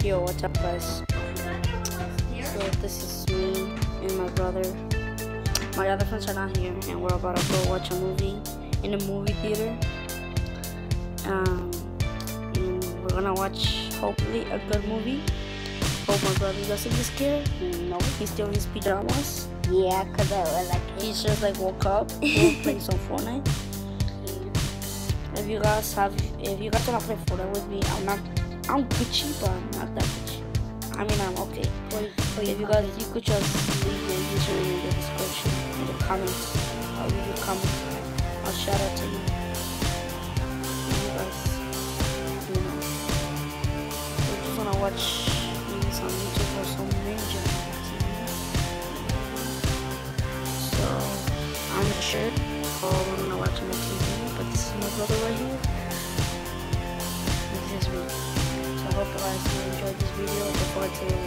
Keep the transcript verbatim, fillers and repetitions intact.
Yo, what's up guys? So this is me and my brother. My other friends are not here and we're about to go watch a movie in a movie theater. Um, and we're gonna watch hopefully a good movie. Hope my brother doesn't get scared. No, he's still in his pajamas. Yeah, cause I was like, He just like woke up. We're playing some Fortnite. If you guys have, if you guys wanna play Fortnite with me, I'm not, I'm Gucci, but I'm not that Gucci. I mean, I'm okay. But if you guys, you could just leave your username in the description, in the comments. I'll leave your comments. I'll shout out to you. You guys, you know, we just wanna watch maybe some YouTube or some ninja. So I'm not sure. Oh, we're gonna watch on the T V, but this is my brother right here. This is me. So I hope you guys enjoyed this video. Look forward to